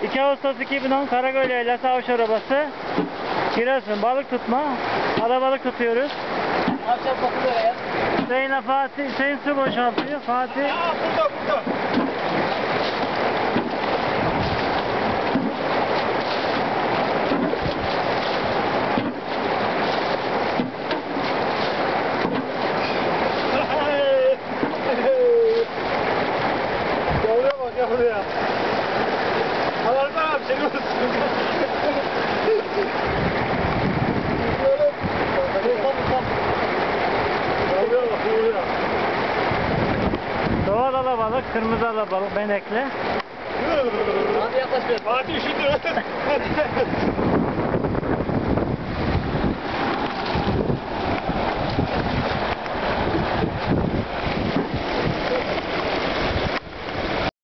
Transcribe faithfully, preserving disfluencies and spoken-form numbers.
iki Ağustos iki bin on Karagöl Yaylası Avış Arabası. Giresun balık tutma. Alabalık tutuyoruz. Akşam bakılıyor ya. Hüseyin'e Fatih, Hüseyin su boşaltıyor. Fatih. Aa burada burada. Yavruya bak yavruya. Alardan abi seni olsun. Yavruya bak yavruya. Doğal alabalık, kırmızı alabalık, benekli. Hadi yaklaş biraz. Fatih üşüdü.